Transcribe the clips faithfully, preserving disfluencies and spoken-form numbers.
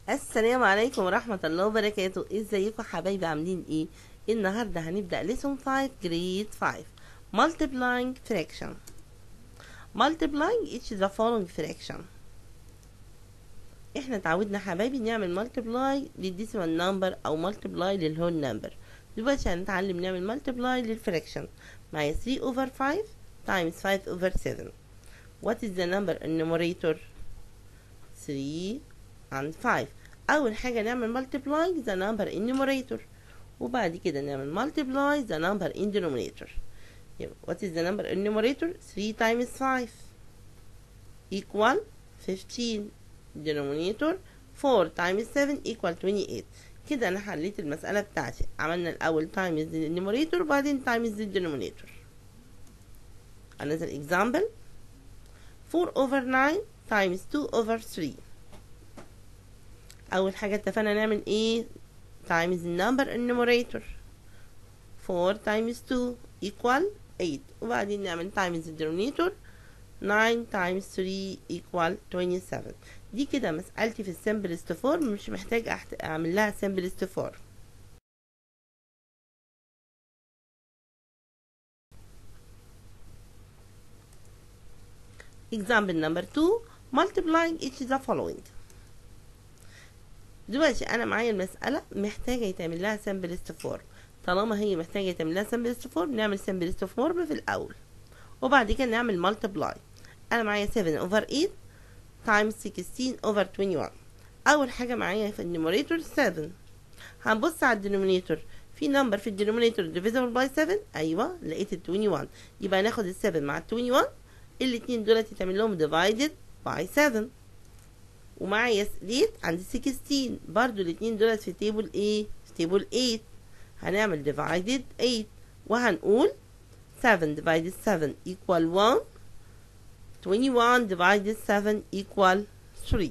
السلام عليكم ورحمة الله وبركاته. ازيكم حبايبي، عاملين ايه؟ النهاردة هنبدأ lesson five grade five multiplying fraction. multiplying each the following fraction. احنا اتعودنا حبايبي نعمل multiply للديسيمال نمبر او multiply للهول نمبر. دلوقتي هنتعلم نعمل multiply للفراكشن. معايا three over five times five over seven. what is the number in numerator؟ three and five. اول حاجه نعمل multiply the number in numerator، وبعد كده نعمل multiply the number in denominator. يبقى what is the number in numerator؟ three times five equal fifteen. denominator four times seven equal twenty-eight. كده انا حليت المساله بتاعتي. عملنا الاول times the numerator وبعدين times the denominator. another example four over nine times two over three. اول حاجه اتفقنا نعمل ايه؟ times the number in numerator. four times two equal eight، وبعدين نعمل times the denominator. nine times three equal twenty-seven. دي كده مسألتي في السمبلست فورم، مش محتاج أحت... اعمل لها سمبلست فورم. example number two multiplying each the following. دلوقتي انا معايا المسألة محتاجة يتعمل لها سمبلست فورم. طالما هي محتاجة يتعمل لها سمبلست فورم نعمل سمبلست فورم في الأول، وبعد كده نعمل مالتبلاي. أنا معايا seven over eight times sixteen over twenty-one. أول حاجة معايا في النيموريتور seven. هنبص على الدينومينيتور، في نمبر في الدينومينيتور divisible by seven. أيوة لقيت ال twenty-one، يبقى ناخد ال seven مع ال twenty-one، الاتنين دولت يتعمل لهم divided by seven. ومعايا eight عند sixteen، برضو الاتنين دولت في تيبل ايه؟ في تيبل eight. هنعمل divided eight وهنقول seven divided seven equal one. twenty-one divided seven equal three.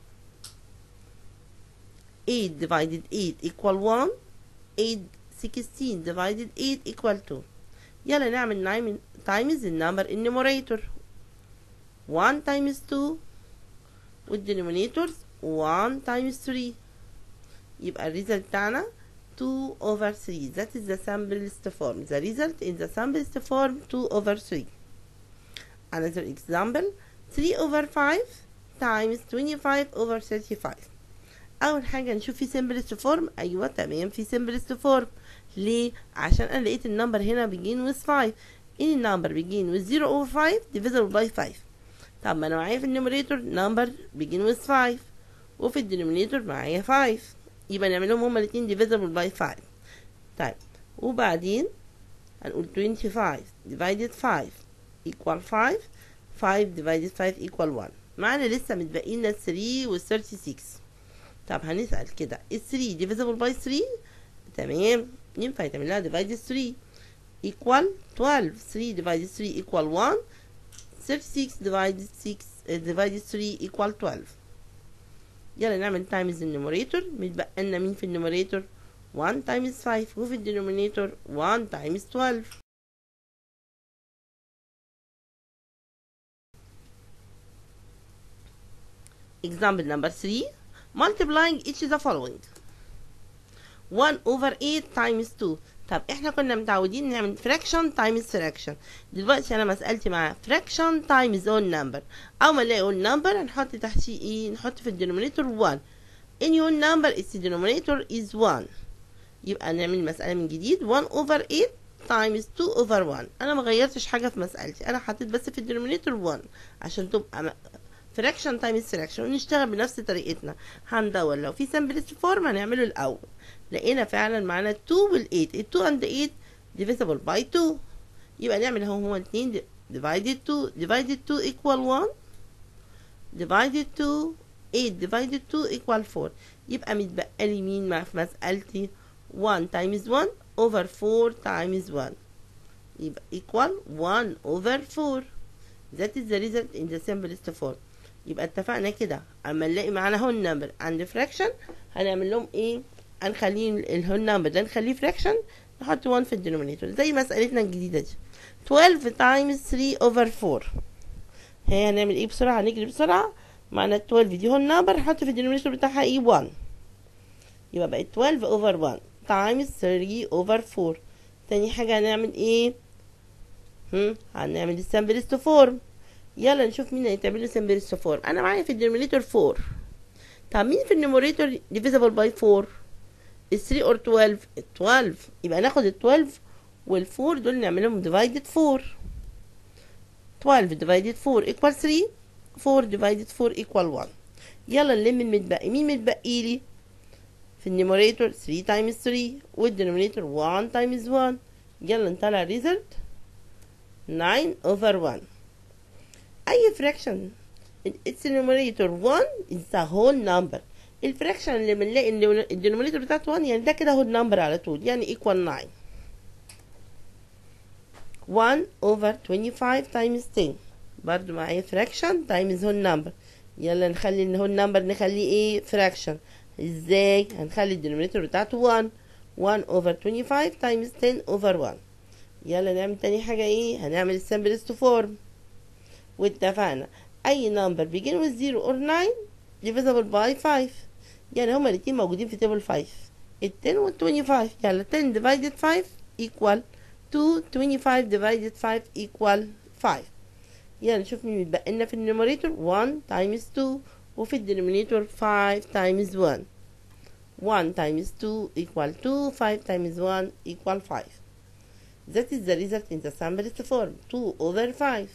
eight divided eight equal one. eight sixteen divided eight equal two. يلا نعمل nine times the number in numerator. one times two والdenominators one times three. يبقى الريزلت بتاعنا two over three. That is the simplest form. The result in the simplest form two over three. Another example three over five times twenty-five over thirty-five. أول حاجة نشوف في simplest form. أيوة تمام في simplest form. ليه؟ عشان أنا لقيت النمبر هنا begin with five. any number begin with zero over five divisible by five. طب ما أنا معايا في النيموريتور number begin with five، وفي الدينومينيتور معايا five، يبقى نعملهم هما الاتنين divisible by five. طيب وبعدين هنقول twenty-five divided five equal five. five divided five equal one. معانا لسه متبقي لنا three و thirty-six. طب هنسأل كده ال three divisible by three؟ تمام ينفع يتعمل لها divided three equal twelve. three divided three equal one. thirty-six divided six divided three equal twelve. يلا نعمل times النيموريتور. متبقى لنا مين في النيموريتور؟ one times five، وفي الدينومينيتور one times twelve. example number three multiplying each the following. one over eight times two. طب احنا كنا متعودين نعمل fraction times fraction. دلوقتي انا مسألتي مع fraction times whole number. اول ما نلاقي whole number هنحط تحتيه ايه؟ نحط في الدينومينيتور one. any whole number its denominator is one. يبقى نعمل المسألة من جديد one over eight times two over one. انا ما غيرتش حاجة في مسألتي، انا حطيت بس في الدينومينيتور one عشان تبقى fraction times fraction، ونشتغل بنفس طريقتنا. هندور لو في simplest form هنعمله الاول. لقينا فعلا معانا two وال eight. ال two and eight divisible by two، يبقى نعمل هم هما اتنين divided two. divided two equal one. divided two eight divided two equal four. يبقى متبقى لي مين مع في مسألتي؟ one times one over four times one، يبقى equal one over four. that is the result in the simplest form. يبقى اتفقنا كده اما نلاقي معانا هون نمبر عند fraction هنعمل لهم ايه؟ هنخليه الهول نمبر ده نخليه fraction، نحط one في الدينومينيتور زي مسألتنا الجديدة دي. twelve times three over four. هي هنعمل ايه بسرعة؟ هنجري بسرعة معنى twelve دي whole number هحط في الدينومينيتور بتاعها ايه one، يبقى بقت twelve over one times three over four. تاني حاجة هنعمل ايه؟ هم هنعمل السمبلست فورم. يلا نشوف مين هيتعمل له سمبلست فورم. انا معايا في الدينومينيتور four، طب مين في النيموريتور divisible by four؟ three or twelve؟ twelve، يبقى ناخد ال twelve وال four دول نعملهم divided four. twelve divided four equal three، four divided four equal one. يلا نلم المتبقي. مين متبقي لي في النيموريتور؟ three times three، والدينومينيتور one times one. يلا نطلع result nine over one. أي fraction its numerator one is the whole number. الفراكشن اللي بنلاقي الدينومينيتور بتاعته one يعني ده كده whole number على طول، يعني equal nine. one over twenty-five times ten برضو معايا fraction times whole number. يلا نخلي ال whole number نخليه ايه fraction. ازاي؟ هنخلي الدينومينيتور بتاعته one. one over twenty-five times ten over one. يلا نعمل تاني حاجة ايه؟ هنعمل simplest form. واتفقنا اي number begin with zero or nine divisible by five، يعني هما الاتنين موجودين في table five، ال ten وال twenty-five. يلا ten divided five equal two، twenty-five divided five equal five. يلا نشوف مين بيتبقى لنا في النيموريتور one times two، وفي الدينومينيتور five times one. one times two equal two، five times one equal five. That is the result in the simplest form two over five.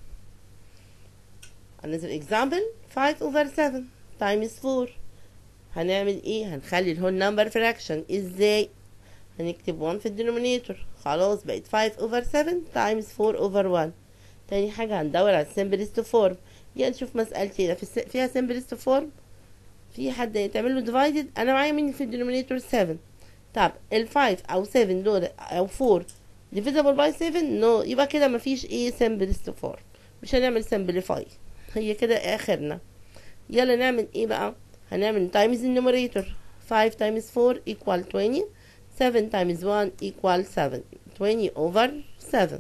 Another example five over seven times four. هنعمل ايه؟ هنخلي الهول نمبر fraction. ازاي؟ هنكتب one في الدينومينيتور، خلاص بقت five over seven times four over one. تاني حاجة هندور على simplest form. يعني نشوف مسألتي هنا في فيها simplest form. في حد يتعمل له divided؟ انا معايا مين في الدينومينيتور seven. طب ال five او seven دول او four divisible by seven؟ no، يبقى كده مفيش ايه simplest form، مش هنعمل simplify، هي كده اخرنا. يلا نعمل ايه بقى؟ هنعمل times النيموريتور five times four equal twenty، seven times one equal seven، twenty over seven.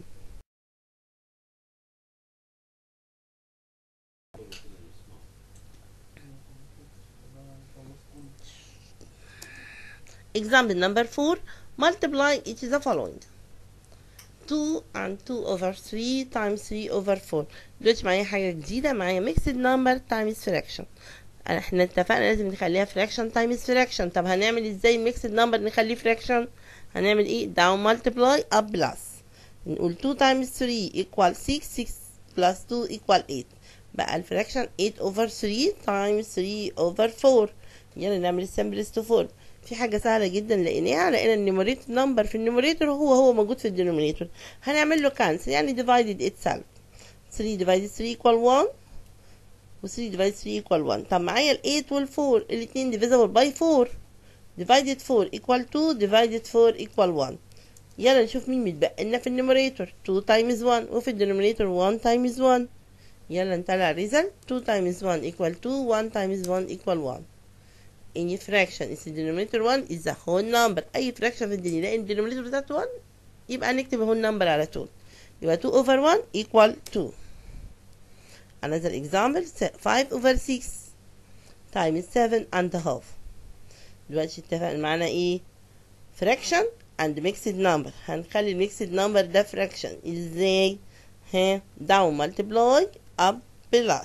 Example number four. Multiply each the following: two and two over three times three over four. دلوقتي معايا حاجة جديدة، معايا mixed number times fraction. احنا اتفقنا لازم نخليها fraction times fraction. طب هنعمل ازاي mixed number نخليه fraction؟ هنعمل ايه؟ down multiply up plus. نقول two times three equal six، six plus two equal eight. بقى الفراكشن eight over three times three over four. يلا نعمل simplest form. في حاجة سهلة جدا لقيناها، لقينا النيموريتور نمبر في النيموريتور هو هو موجود في الدينومينيتور، هنعمل له كانسل يعني divided itself. three divided three equal one، و three divided three equal one. طب معايا ال eight وال four الاتنين divisible by four، divided four equal two، divided four equal one. يلا نشوف مين متبقى لنا في النيموريتور two times one، وفي الدينومينيتور one times one. يلا نطلع result two times one equal two، one times one equal one. any fraction is the denominator one is the whole number. اي fraction في الدنيا لقي الدينومينيتور بتاعته one يبقى نكتب whole number على طول، يبقى two over one equal two. another example five over six times seven and a half. دلوقتي اتفقنا معانا ايه؟ fraction and mixed number. هنخلي mixed number ده fraction. ازاي؟ ها down multiply up plus.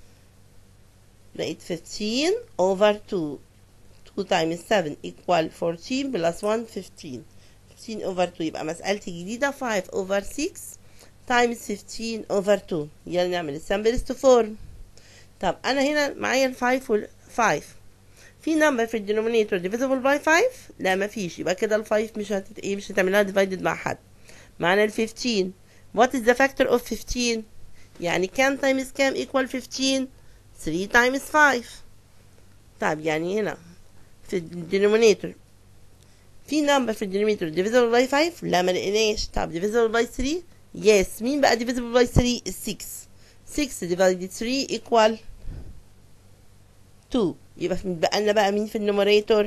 لقيت fifteen over two. two times seven equal fourteen plus one fifteen. fifteen over two. يبقى مسألتي جديدة five over six times fifteen over two. يلا نعمل simplest form. طب أنا هنا معايا ال five وال five. في number في الدينومينيتور divisible by five؟ لا مفيش، يبقى كده ال five مش هت ايه مش هتعملها divided مع حد. معانا ال fifteen. what is the factor of fifteen؟ يعني كام times كام equal fifteen؟ three times five. طب يعني هنا في الدينومينيتور في نمبر في الدينومينيتور divisible by five؟ لا ما لقيناش. طب divisible by three؟ yes. مين بقى divisible by three؟ six. six divided three equal two. يبقى بقى لنا بقى مين في النوميريتور؟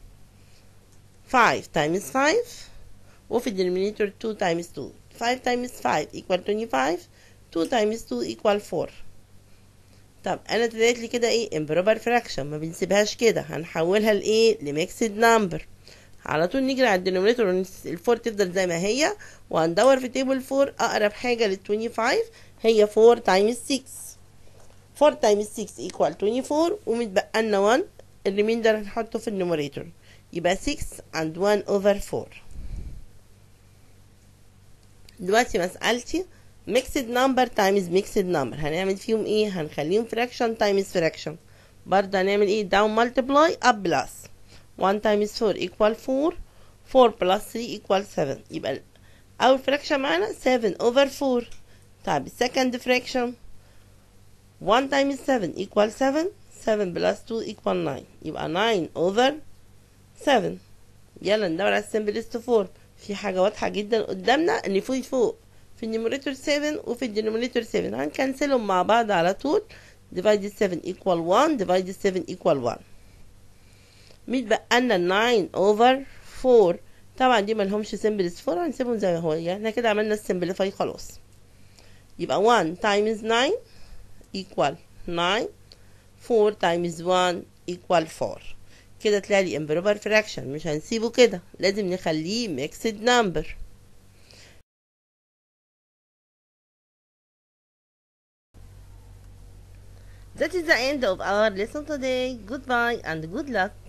five times five، وفي الدينومينيتور two times two. five times five equal twenty-five. two times two equal four. طب انا طلعت لي كده ايه improper fraction، ما بنسيبهاش كده، هنحولها لايه لميكسد نمبر. على طول نيجي على الدينومينيتور الفور تفضل زي ما هي، وهندور في تيبل فور اقرب حاجه لل خمسة وعشرين هي فور تايمز ستة. فور تايمز ستة equal أربعة وعشرين، ومتبقى لنا واحد، الريميندر هنحطه في النوميريتور، يبقى ستة and واحد over أربعة. دلوقتي مسألتي mixed number times mixed number، هنعمل فيهم ايه؟ هنخليهم fraction times fraction. برضه هنعمل ايه؟ down multiply up plus. واحد times four equal four. four plus three equal seven. يبقى أول fraction معانا seven over four. طيب second fraction one times seven equal seven. seven plus two equal nine. يبقى nine over seven. يلا ندور على السمبلست فورم. في حاجة واضحة جدا قدامنا ان في فوق في النيوميريتور سبعة وفي الدينومينيتور سبعة، هنكنسلهم مع بعض على طول. divide seven equal one. divide seven equal one. متبقى لنا nine over four. طبعا دي ملهمش سمبلست فور، هنسيبهم زي ما هو، يعني احنا كده عملنا السمبليفاي خلاص. يبقى one times nine equal nine. four times one equal four. كده طلع لي improper fraction، مش هنسيبه كده، لازم نخليه mixed number. That is the end of our lesson today. Goodbye and good luck.